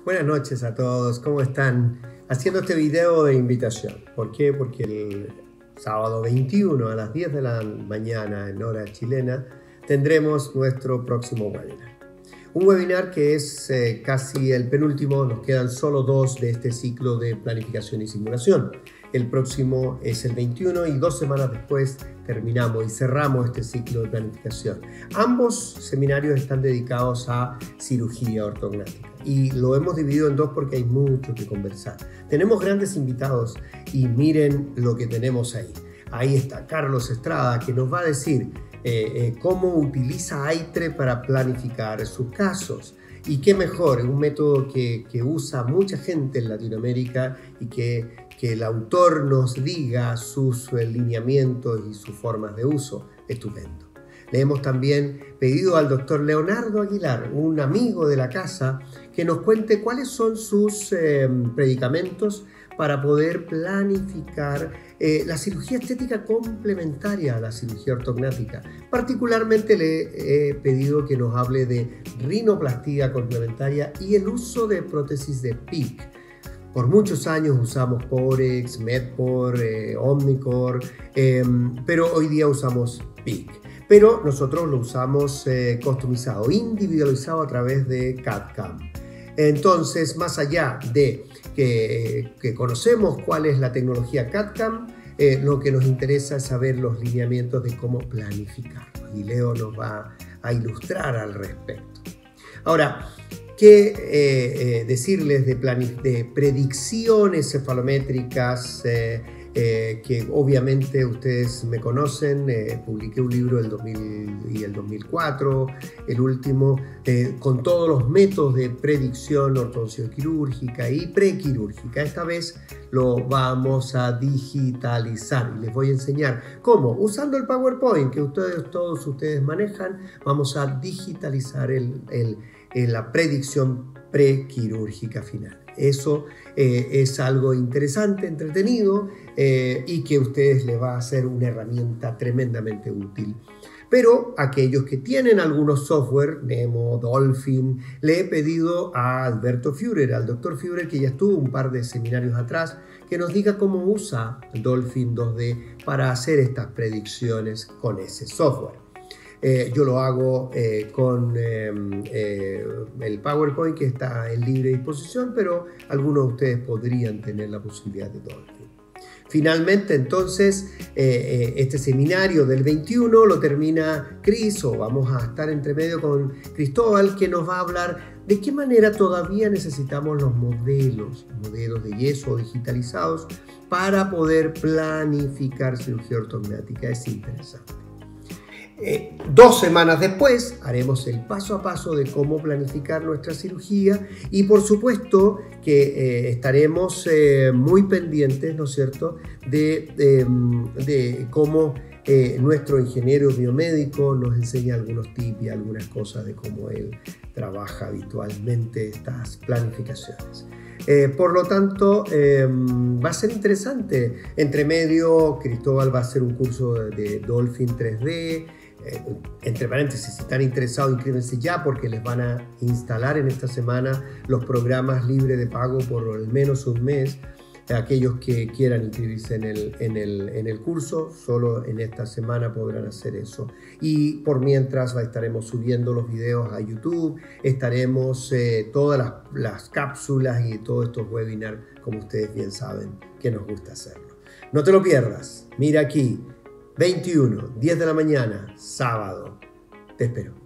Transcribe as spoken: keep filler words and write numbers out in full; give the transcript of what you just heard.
Buenas noches a todos, ¿cómo están? Haciendo este video de invitación. ¿Por qué? Porque el sábado veintiuno a las diez de la mañana en hora chilena tendremos nuestro próximo webinar. Un webinar que es eh, casi el penúltimo, nos quedan solo dos de este ciclo de planificación y simulación. El próximo es el veintiuno y dos semanas después terminamos y cerramos este ciclo de planificación. Ambos seminarios están dedicados a cirugía ortognática y lo hemos dividido en dos porque hay mucho que conversar. Tenemos grandes invitados y miren lo que tenemos ahí. Ahí está Carlos Estrada, que nos va a decir eh, eh, cómo utiliza AITRE para planificar sus casos. Y qué mejor, un método que, que usa mucha gente en Latinoamérica y que, que el autor nos diga sus lineamientos y sus formas de uso. Estupendo. Le hemos también pedido al doctor Leonardo Aguilar, un amigo de la casa, que nos cuente cuáles son sus eh, predicamentos para poder planificar eh, la cirugía estética complementaria a la cirugía ortognática. Particularmente le he pedido que nos hable de rinoplastia complementaria y el uso de prótesis de P I C. Por muchos años usamos Porex, Medpor, eh, Omnicore, eh, pero hoy día usamos P I C. Pero nosotros lo usamos eh, customizado, individualizado a través de C A D CAM. Entonces, más allá de que, que conocemos cuál es la tecnología C A D CAM, eh, lo que nos interesa es saber los lineamientos de cómo planificarlo. Y Leo nos va a ilustrar al respecto. Ahora, ¿qué eh, eh, decirles de, de predicciones cefalométricas? Eh, Eh, que obviamente ustedes me conocen, eh, publiqué un libro el dos mil y el dos mil cuatro, el último, eh, con todos los métodos de predicción ortodoncioquirúrgica y prequirúrgica. Esta vez lo vamos a digitalizar y les voy a enseñar cómo, usando el PowerPoint que ustedes, todos ustedes manejan, vamos a digitalizar el, el, el, la predicción prequirúrgica final. Eso eh, es algo interesante, entretenido eh, y que a ustedes les va a ser una herramienta tremendamente útil. Pero aquellos que tienen algunos software, Nemo, Dolphin, le he pedido a Alberto Führer, al doctor Führer, que ya estuvo un par de seminarios atrás, que nos diga cómo usa Dolphin dos D para hacer estas predicciones con ese software. Eh, yo lo hago eh, con eh, eh, el PowerPoint que está en libre disposición, pero algunos de ustedes podrían tener la posibilidad de Dolphin. Finalmente, entonces, eh, eh, este seminario del veintiuno lo termina Cris, o vamos a estar entre medio con Cristóbal, que nos va a hablar de qué manera todavía necesitamos los modelos, modelos de yeso digitalizados para poder planificar cirugía ortognática. Es interesante. Eh, dos semanas después haremos el paso a paso de cómo planificar nuestra cirugía y por supuesto que eh, estaremos eh, muy pendientes, ¿no es cierto?, de, de, de cómo eh, nuestro ingeniero biomédico nos enseña algunos tips y algunas cosas de cómo él trabaja habitualmente estas planificaciones. Eh, por lo tanto, eh, va a ser interesante. Entre medio, Cristóbal va a hacer un curso de, de Dolphin tres D. Eh, entre paréntesis, si están interesados, inscríbense ya porque les van a instalar en esta semana los programas libres de pago por al menos un mes. Aquellos que quieran inscribirse en el, en, el, en el curso, solo en esta semana podrán hacer eso. Y por mientras estaremos subiendo los videos a YouTube, estaremos eh, todas las, las cápsulas y todos estos webinars, como ustedes bien saben, que nos gusta hacerlo. No te lo pierdas, mira aquí. veintiuno, diez de la mañana, sábado. Te espero.